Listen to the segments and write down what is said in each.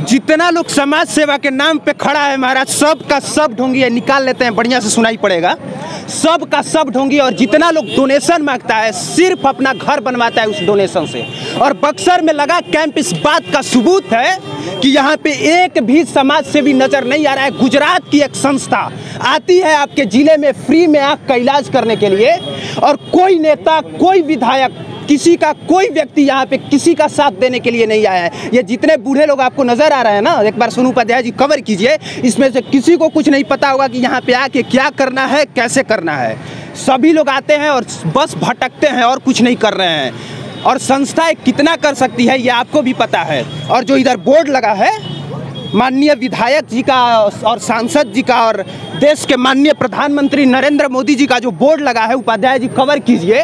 जितना लोग समाज सेवा के नाम पे खड़ा है महाराज, सब का सब ढोंगी है। निकाल लेते हैं, बढ़िया से सुनाई पड़ेगा। सब का सब ढोंगी। और जितना लोग डोनेशन मांगता है सिर्फ अपना घर बनवाता है उस डोनेशन से। और बक्सर में लगा कैंप इस बात का सबूत है कि यहाँ पे एक भी समाज सेवी नजर नहीं आ रहा है। गुजरात की एक संस्था आती है आपके जिले में फ्री में आँख का इलाज करने के लिए, और कोई नेता, कोई विधायक, किसी का कोई व्यक्ति यहाँ पे किसी का साथ देने के लिए नहीं आया है। ये जितने बूढ़े लोग आपको नजर आ रहे हैं ना, एक बार सोनू उपाध्याय जी कवर कीजिए, इसमें से किसी को कुछ नहीं पता होगा कि यहाँ पे आके क्या करना है, कैसे करना है। सभी लोग आते हैं और बस भटकते हैं और कुछ नहीं कर रहे हैं। और संस्थाएं कितना कर सकती है ये आपको भी पता है। और जो इधर बोर्ड लगा है माननीय विधायक जी का और सांसद जी का और देश के माननीय प्रधानमंत्री नरेंद्र मोदी जी का जो बोर्ड लगा है, उपाध्याय जी कवर कीजिए,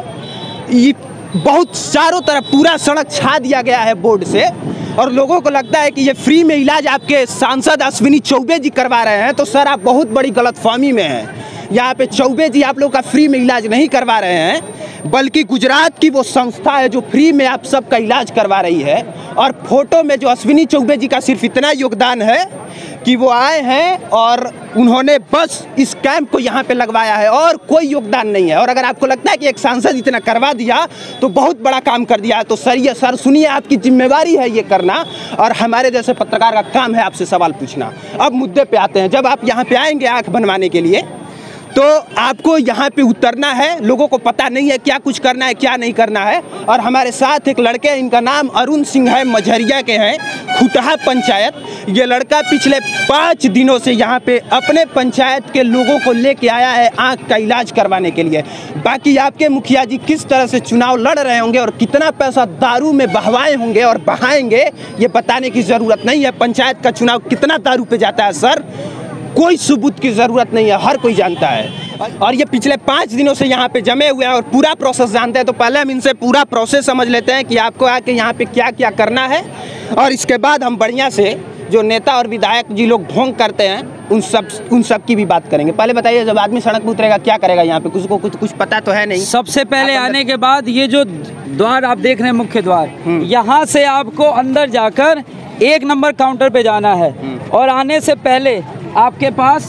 ये बहुत चारों तरफ पूरा सड़क छा दिया गया है बोर्ड से। और लोगों को लगता है कि ये फ्री में इलाज आपके सांसद अश्विनी चौबे जी करवा रहे हैं, तो सर आप बहुत बड़ी गलतफहमी में हैं। यहाँ पे चौबे जी आप लोग का फ्री में इलाज नहीं करवा रहे हैं, बल्कि गुजरात की वो संस्था है जो फ्री में आप सबका इलाज करवा रही है। और फोटो में जो अश्विनी चौबे जी का सिर्फ इतना योगदान है कि वो आए हैं और उन्होंने बस इस कैंप को यहाँ पे लगवाया है, और कोई योगदान नहीं है। और अगर आपको लगता है कि एक सांसद इतना करवा दिया तो बहुत बड़ा काम कर दिया है, तो सर ये सर सुनिए, आपकी जिम्मेवारी है ये करना, और हमारे जैसे पत्रकार का काम है आपसे सवाल पूछना। अब मुद्दे पे आते हैं। जब आप यहाँ पे आएंगे आँख बनवाने के लिए, तो आपको यहाँ पे उतरना है। लोगों को पता नहीं है क्या कुछ करना है, क्या नहीं करना है। और हमारे साथ एक लड़के हैं, इनका नाम अरुण सिंह है, मझरिया के हैं, खुटहा पंचायत। ये लड़का पिछले 5 दिनों से यहाँ पे अपने पंचायत के लोगों को लेके आया है आँख का इलाज करवाने के लिए। बाकी आपके मुखिया जी किस तरह से चुनाव लड़ रहे होंगे और कितना पैसा दारू में बहवाए होंगे और बहाएंगे, ये बताने की ज़रूरत नहीं है। पंचायत का चुनाव कितना दारू पे जाता है सर, कोई सबूत की ज़रूरत नहीं है, हर कोई जानता है। और ये पिछले 5 दिनों से यहाँ पे जमे हुए हैं और पूरा प्रोसेस जानते हैं। तो पहले हम इनसे पूरा प्रोसेस समझ लेते हैं कि आपको आके यहाँ पे क्या क्या करना है, और इसके बाद हम बढ़िया से जो नेता और विधायक जी लोग ढोंग करते हैं उन सब की भी बात करेंगे। पहले बताइए, जब आदमी सड़क पर उतरेगा क्या करेगा? यहाँ पे कुछ पता तो है नहीं। सबसे पहले आने के बाद ये जो द्वार आप देख रहे हैं, मुख्य द्वार, यहाँ से आपको अंदर जाकर 1 नंबर काउंटर पे जाना है। और आने से पहले आपके पास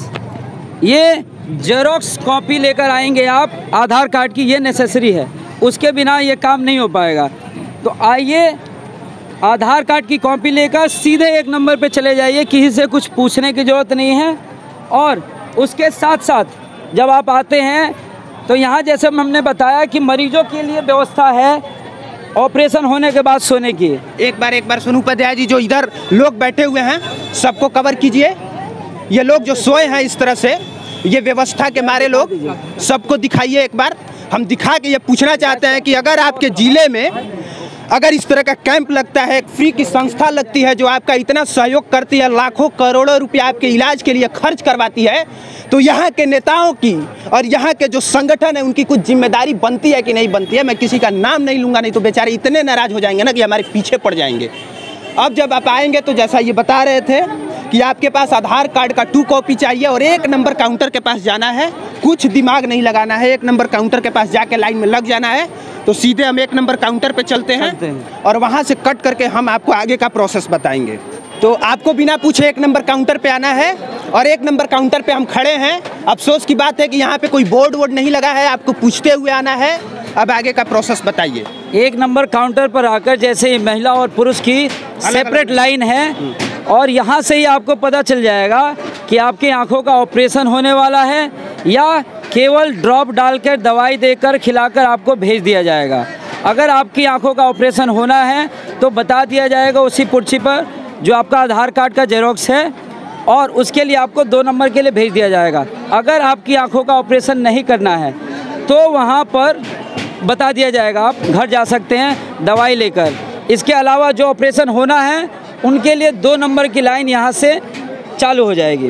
ये जेरोक्स कॉपी लेकर आएंगे आप, आधार कार्ड की, ये नेसेसरी है, उसके बिना ये काम नहीं हो पाएगा। तो आइए, आधार कार्ड की कॉपी लेकर सीधे 1 नंबर पे चले जाइए, किसी से कुछ पूछने की ज़रूरत नहीं है। और उसके साथ साथ जब आप आते हैं तो यहाँ जैसे हमने बताया कि मरीजों के लिए व्यवस्था है ऑपरेशन होने के बाद सोने की। एक बार सोनू उपाध्याय जी, जो इधर लोग बैठे हुए हैं सबको कवर कीजिए। ये लोग जो सोए हैं इस तरह से, ये व्यवस्था के मारे लोग, सबको दिखाइए एक बार। हम दिखा के ये पूछना चाहते हैं कि अगर आपके ज़िले में अगर इस तरह का कैंप लगता है, एक फ्री की संस्था लगती है जो आपका इतना सहयोग करती है, लाखों करोड़ों रुपया आपके इलाज के लिए खर्च करवाती है, तो यहाँ के नेताओं की और यहाँ के जो संगठन है उनकी कुछ जिम्मेदारी बनती है कि नहीं बनती है। मैं किसी का नाम नहीं लूँगा, नहीं तो बेचारे इतने नाराज़ हो जाएंगे ना कि हमारे पीछे पड़ जाएंगे। अब जब आप आएंगे तो जैसा ये बता रहे थे कि आपके पास आधार कार्ड का 2 कॉपी चाहिए और 1 नंबर काउंटर के पास जाना है। कुछ दिमाग नहीं लगाना है, 1 नंबर काउंटर के पास जाके लाइन में लग जाना है। तो सीधे हम 1 नंबर काउंटर पे चलते हैं और वहाँ से कट करके हम आपको आगे का प्रोसेस बताएंगे। तो आपको बिना पूछे 1 नंबर काउंटर पे आना है और 1 नंबर काउंटर पे हम खड़े हैं। अफसोस की बात है कि यहाँ पे कोई बोर्ड वोर्ड नहीं लगा है, आपको पूछते हुए आना है। अब आगे का प्रोसेस बताइए। 1 नंबर काउंटर पर आकर जैसे महिला और पुरुष की सेपरेट लाइन है, और यहाँ से ही आपको पता चल जाएगा कि आपकी आंखों का ऑपरेशन होने वाला है या केवल ड्रॉप डालकर दवाई देकर खिलाकर आपको भेज दिया जाएगा। अगर आपकी आंखों का ऑपरेशन होना है तो बता दिया जाएगा उसी पर्ची पर जो आपका आधार कार्ड का जेरोक्स है, और उसके लिए आपको 2 नंबर के लिए भेज दिया जाएगा। अगर आपकी आंखों का ऑपरेशन नहीं करना है तो वहाँ पर बता दिया जाएगा, आप घर जा सकते हैं दवाई लेकर। इसके अलावा जो ऑपरेशन होना है उनके लिए 2 नंबर की लाइन यहाँ से चालू हो जाएगी।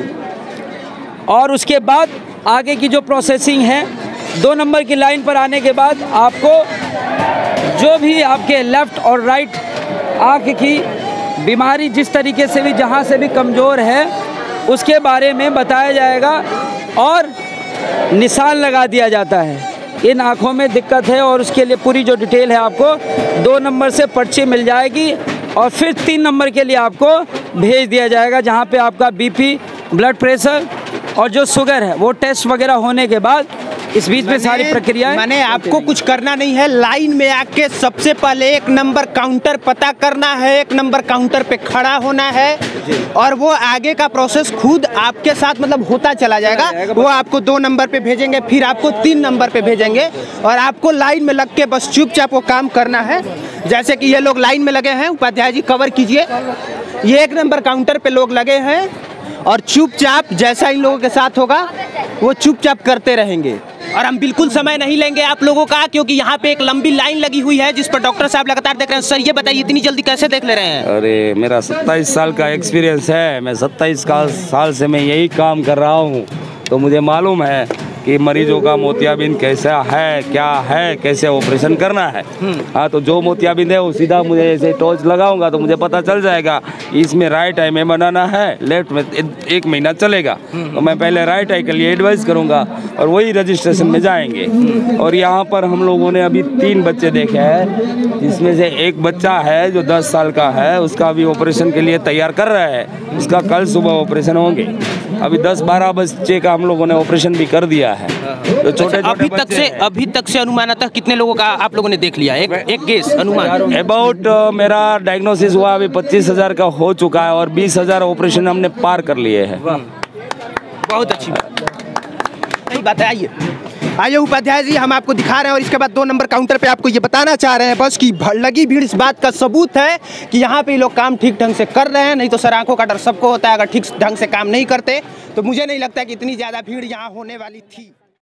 और उसके बाद आगे की जो प्रोसेसिंग है, 2 नंबर की लाइन पर आने के बाद आपको जो भी आपके लेफ़्ट और राइट आँख की बीमारी जिस तरीके से भी, जहाँ से भी कमज़ोर है, उसके बारे में बताया जाएगा और निशान लगा दिया जाता है। इन आँखों में दिक्कत है और उसके लिए पूरी जो डिटेल है आपको 2 नंबर से पर्ची मिल जाएगी। और फिर 3 नंबर के लिए आपको भेज दिया जाएगा, जहाँ पे आपका बीपी, ब्लड प्रेशर और जो शुगर है वो टेस्ट वगैरह होने के बाद इस बीच में सारी प्रक्रियाएं। माने आपको कुछ करना नहीं है, लाइन में आके सबसे पहले 1 नंबर काउंटर पता करना है, 1 नंबर काउंटर पे खड़ा होना है और वो आगे का प्रोसेस खुद आपके साथ मतलब होता चला जाएगा। वो आपको 2 नंबर पे भेजेंगे, फिर आपको 3 नंबर पे भेजेंगे और आपको लाइन में लग के बस चुपचाप वो काम करना है। जैसे कि ये लोग लाइन में लगे हैं, उपाध्याय जी कवर कीजिए, ये 1 नंबर काउंटर पे लोग लगे हैं और चुपचाप जैसा इन लोगों के साथ होगा वो चुपचाप करते रहेंगे। और हम बिल्कुल समय नहीं लेंगे आप लोगों का, क्योंकि यहाँ पे एक लंबी लाइन लगी हुई है जिस पर डॉक्टर साहब लगातार देख रहे हैं। सर ये बताइए इतनी जल्दी कैसे देख ले रहे हैं? अरे मेरा 27 साल का एक्सपीरियंस है, मैं 27 साल से मैं यही काम कर रहा हूँ, तो मुझे मालूम है कि मरीजों का मोतियाबिंद कैसा है, क्या है, कैसे ऑपरेशन करना है। हाँ, तो जो मोतियाबिंद है वो सीधा मुझे ऐसे टॉर्च लगाऊंगा तो मुझे पता चल जाएगा इसमें राइट आई में बनाना है, लेफ्ट में 1 महीना चलेगा। तो मैं पहले राइट आई के लिए एडवाइस करूंगा और वही रजिस्ट्रेशन में जाएंगे। और यहाँ पर हम लोगों ने अभी 3 बच्चे देखे हैं, जिसमें से एक बच्चा है जो 10 साल का है, उसका अभी ऑपरेशन के लिए तैयार कर रहा है, उसका कल सुबह ऑपरेशन होंगे। अभी 10-12 बच्चे का हम लोगों ने ऑपरेशन भी कर दिया है। तो छोटे अभी तक से अनुमानतः कितने लोगों का आप लोगों ने देख लिया? एक गेस अनुमान अबाउट मेरा डायग्नोसिस हुआ अभी 25,000 का हो चुका है और 20,000 ऑपरेशन हमने पार कर लिए हैं। बहुत अच्छी बात है। आइए उपाध्याय जी, हम आपको दिखा रहे हैं और इसके बाद 2 नंबर काउंटर पे आपको ये बताना चाह रहे हैं बस कि लगी भीड़ इस बात का सबूत है कि यहाँ पे लोग काम ठीक ढंग से कर रहे हैं। नहीं तो सर आंखों का डर सबको होता है, अगर ठीक ढंग से काम नहीं करते तो मुझे नहीं लगता कि इतनी ज़्यादा भीड़ यहाँ होने वाली थी।